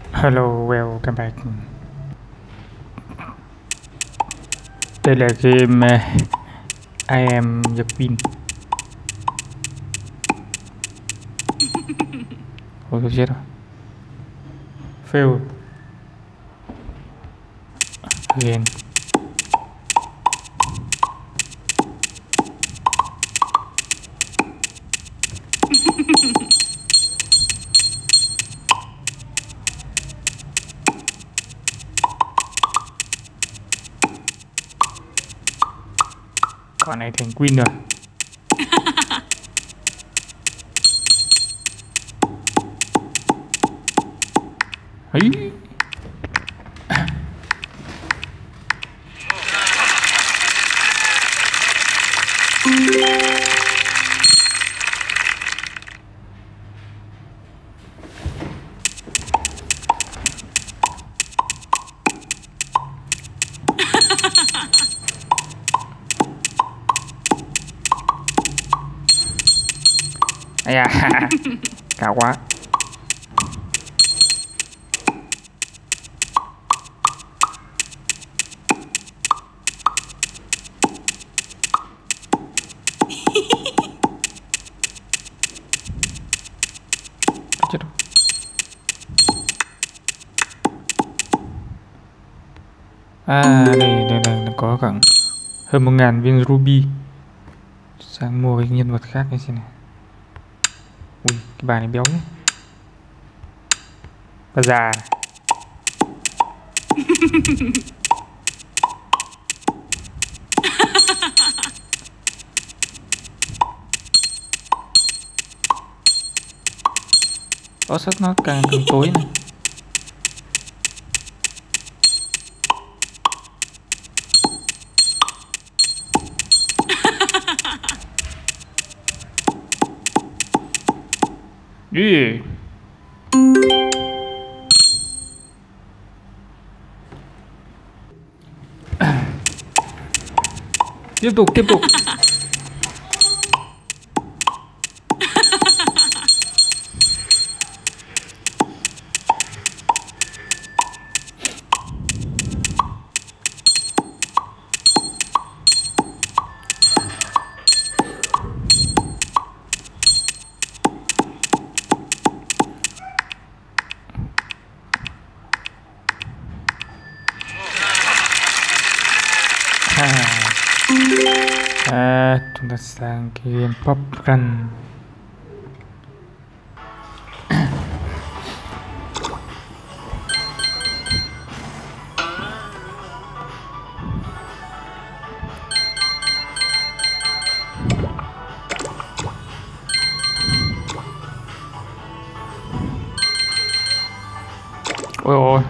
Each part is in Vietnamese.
Hello, welcome back. Đây là game I am the Queen. Ôi tôi chết rồi. Fail. Again. Con này thành Queen rồi. Ấy. Ây da, cao quá. Chết rồi. Đây có khoảng hơn 1000 viên ruby. Sang mua cái nhân vật khác cái xem này. Ui, cái bài này béo nhé. Bà già. Có sắc nó càng tối này. Yeah. Tiếp tục. Chúng ta sang cái game Pop Run. Ôi ôi.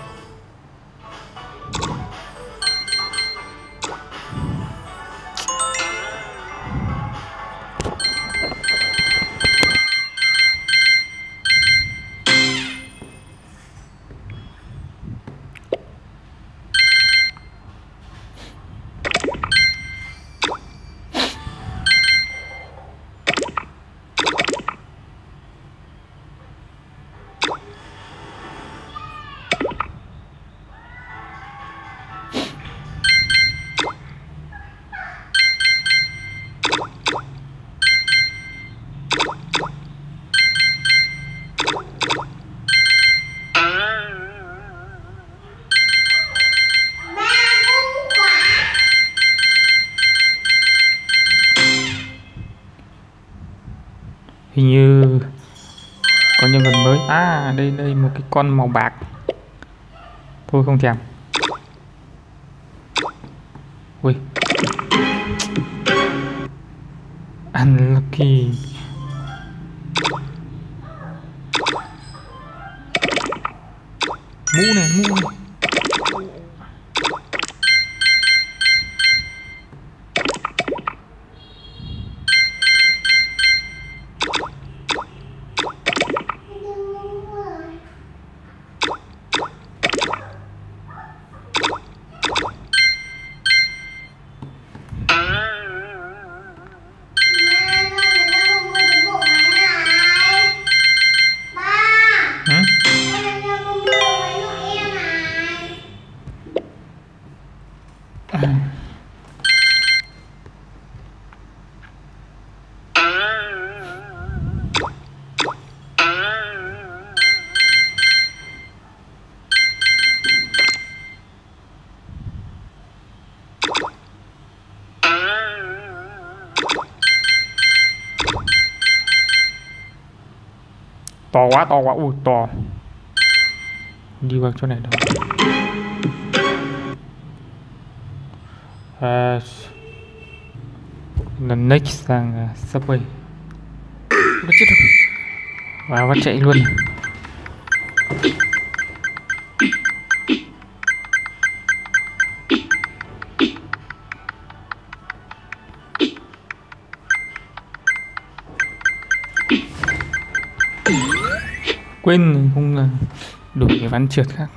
Hình như có nhân vật mới. Đây một cái con màu bạc. Thôi không thèm. Ui, unlucky. Mũ này. to quá, ui to. Đi vào chỗ này đâu. Lần next sang Subway. Nó chết rồi. Và bắt chạy luôn. Quên không đổi cái ván trượt khác.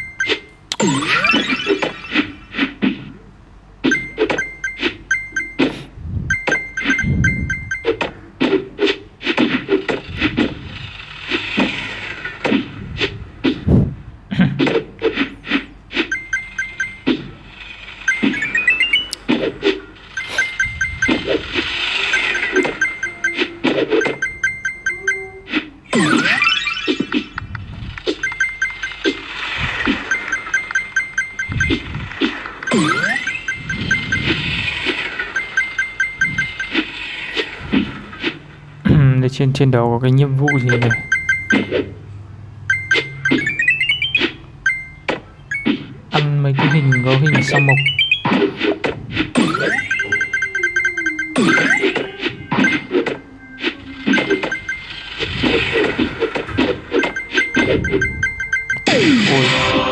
Trên đầu có cái nhiệm vụ gì này. Ăn mấy cái hình có hình sao mộc. Ôi.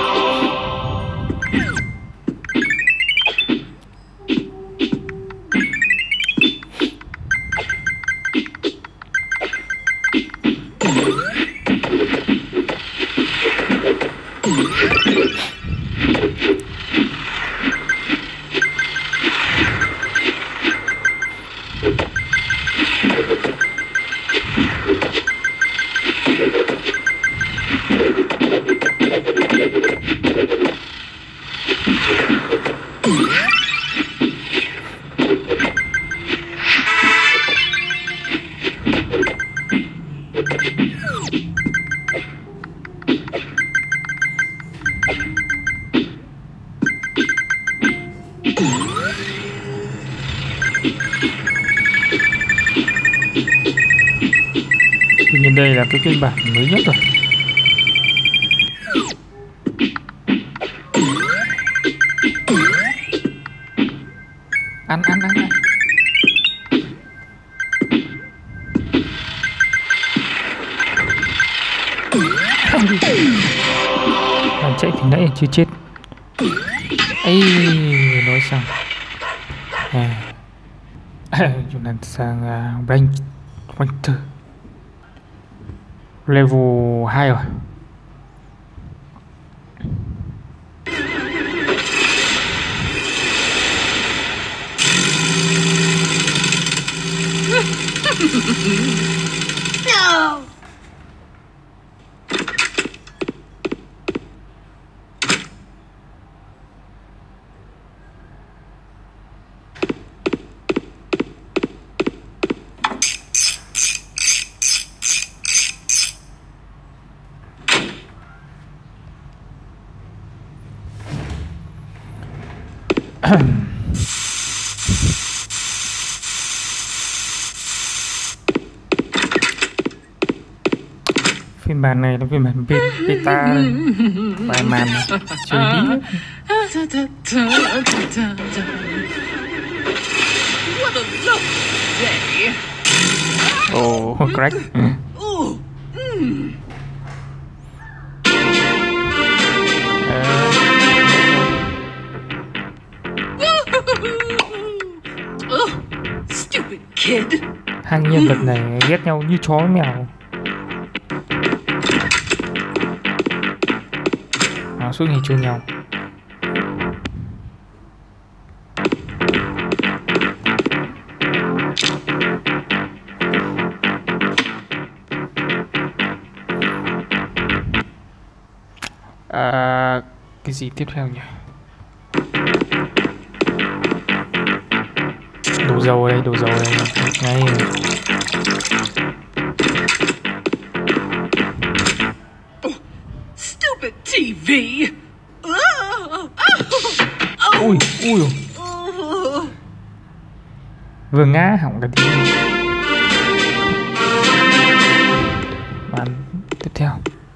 Tuy nhiên đây là cái phiên bản mới nhất rồi. Ăn. Làm chạy thì nãy chưa chết. Ây, nói xong. Chúng ta sang Winter level 2 rồi. No. Phiên bản này là phiên bản beta vài màn chơi bí. Oh, correct. Stupid kid. Hai nhân vật này ghét nhau như chó với mèo. Suốt ngày chơi nhau. Cái gì tiếp theo nhỉ? Đổ dầu đây ngay. Stupid TV. Ui. Vừa ngã hỏng cái tí. Bạn theo.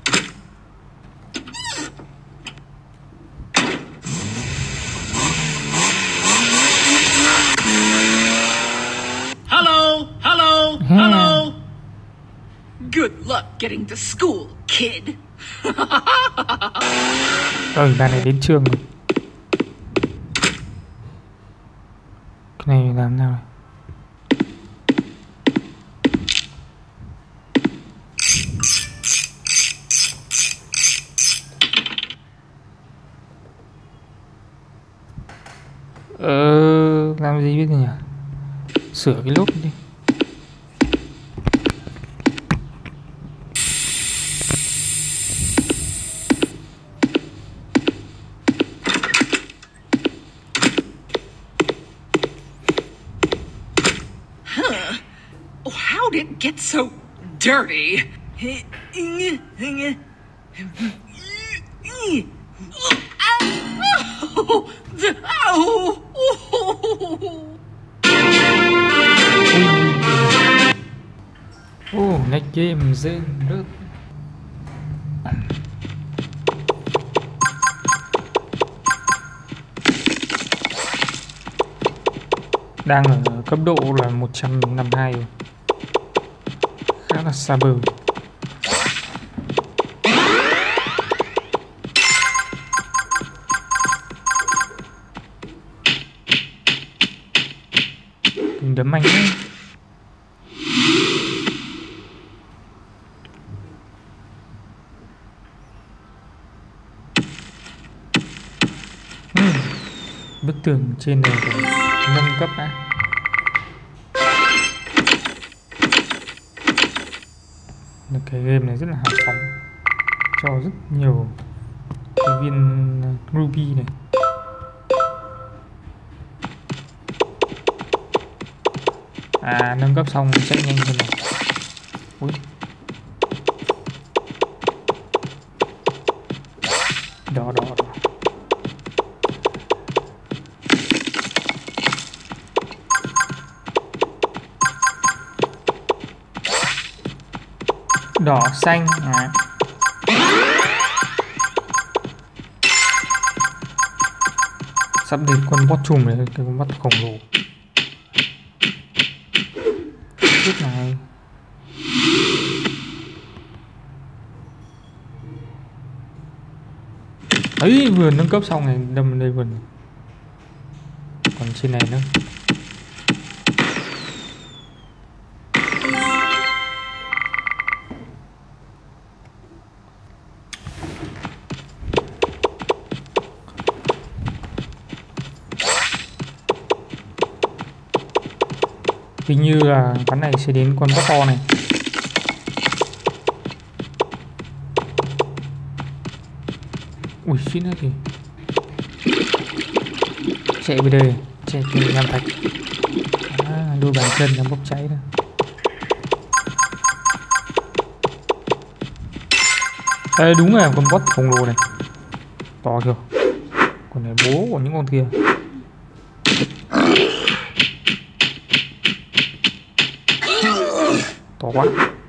Hello, hello, hello. Good luck getting to school, kid. Rồi bạn này đến trường rồi. Cái này làm nào này? Làm gì biết nhỉ? Sửa cái lốp đi. How did it get so dirty? Next game dễ rớt. Đang ở cấp độ là 152 rồi. Khá là xa bờ. Đừng đấm anh ấy. Bức tường trên này phải nâng cấp đã. Cái game này rất là hào phóng, cho rất nhiều cái viên ruby này. Nâng cấp xong chạy nhanh hơn này. Ui. Đó. Đỏ xanh sắp đến con boss chùm này, cái con boss khổng lồ chết này. Ấy vừa nâng cấp xong này, đâm đây vườn. Còn trên này nữa. Hình như là ván này sẽ đến con boss to này. Ui shit nữa kìa. Chạy về đây, chạy về nham thạch. Đôi bàn chân nó bốc cháy đó. Ê, đúng là con boss khổng lồ này. To chưa? Còn này bố của những con kia. To quá.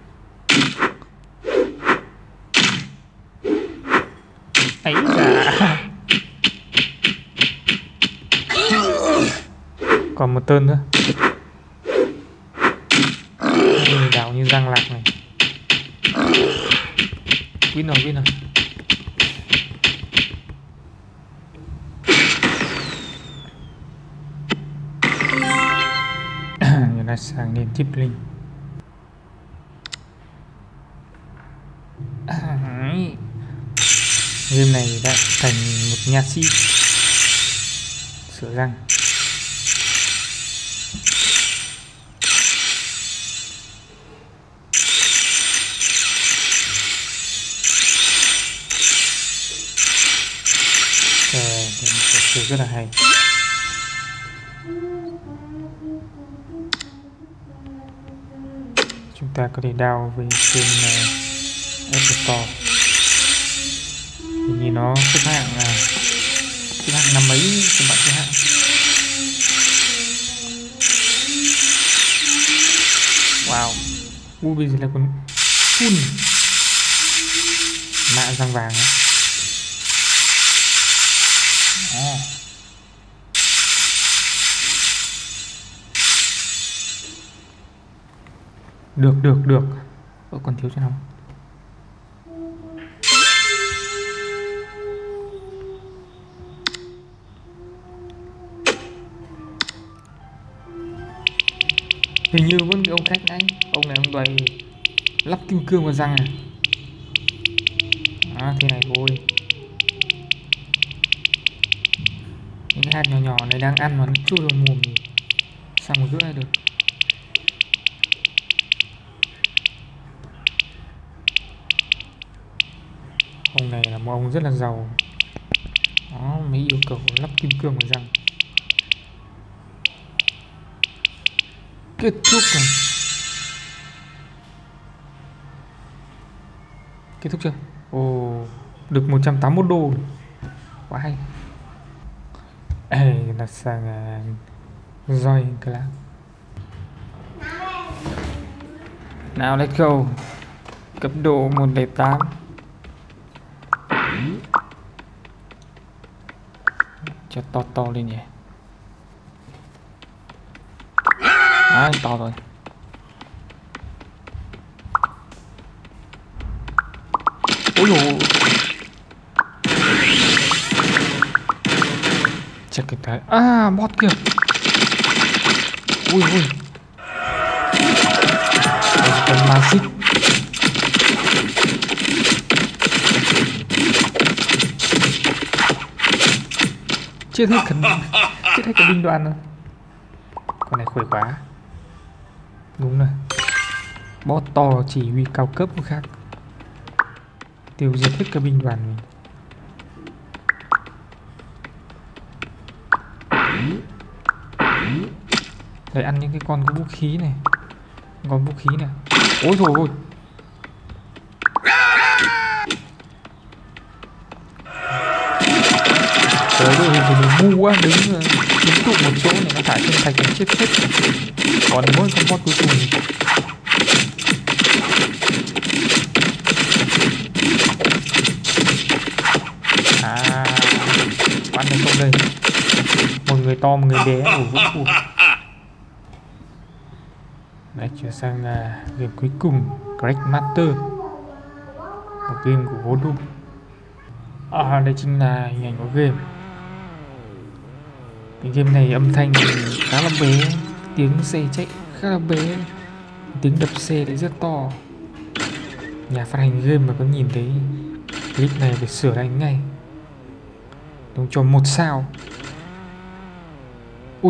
Ấy da. Còn một tên nữa. Đảo như răng lạc này. Win rồi. Giờ này sang đến tiếp linh. Game này đã thành một nha sĩ sửa răng. Rất là hay. Chúng ta có thể download về trên App Store. Hình như nó xếp hạng năm mấy các bạn xếp hạng. Wow. Bây giờ là con full. răng vàng á. Được. Còn thiếu chỗ nào? Hình như vẫn ông khách nãy. Ông này ông đòi lắp kim cương vào răng này. Thế này thôi. Những cái hạt nhỏ nhỏ này đang ăn mà nó chui vào mồm thì sao mà gỡ ra được. Ông này là một ông rất là giàu. Đó mới yêu cầu lắp kim cương vào răng. Kết thúc rồi. Kết thúc chưa? Ồ, được 181 đô. Quá hay. Ê, là sang Joy Club. Nào let's go. Cấp độ 108. Cho to lên nhỉ. To rồi. Ôi dồi. Chắc cái thái. Bot kìa. Ui. Con magic. Chết hết cả binh đoàn rồi. Con này khỏe quá. Đúng rồi. Bot to chỉ huy cao cấp khác. Tiêu diệt hết cả binh đoàn mình. Để ăn những cái con có vũ khí này. Con vũ khí này. Ôi dồi ôi. Trời ơi, mình ngu quá. Đứng tụ một chỗ này nó thả trên thạch nó chết hết. Còn mỗi con bot cuối cùng. Bắn được không đây? Một người to, một người bé ở vũ trụ. Đấy, chuyển sang game cuối cùng, Great Master, một game của Vodum. Đây chính là hình ảnh của game. Cái game này âm thanh khá là bé, tiếng xe chạy khá là bé, tiếng đập xe lại rất to. Nhà phát hành game mà có nhìn thấy clip này phải sửa lại ngay. Đúng cho 1 sao. Ui.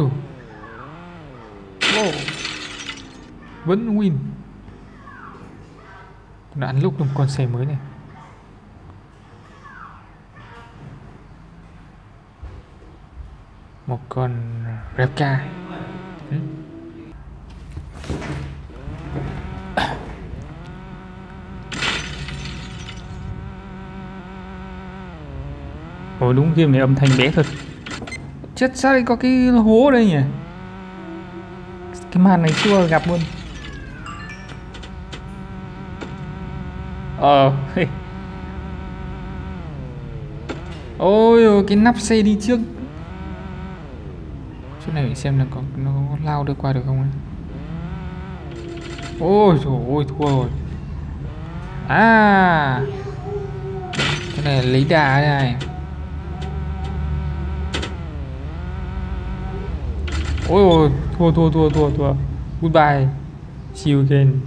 Wow. Vẫn win. Đã unlock được con xe mới này. Một con Repka. Ồ đúng, game này âm thanh bé thật. Chết, sao lại có cái hố ở đây nhỉ? Cái màn này chưa gặp luôn. Ôi, cái nắp xe đi trước. Chỗ này để xem là nó lao được qua được không ấy. Ôi trời ơi, thua rồi. Cái này lấy đà đây này. Ôi ôi, thua. Goodbye. See you again.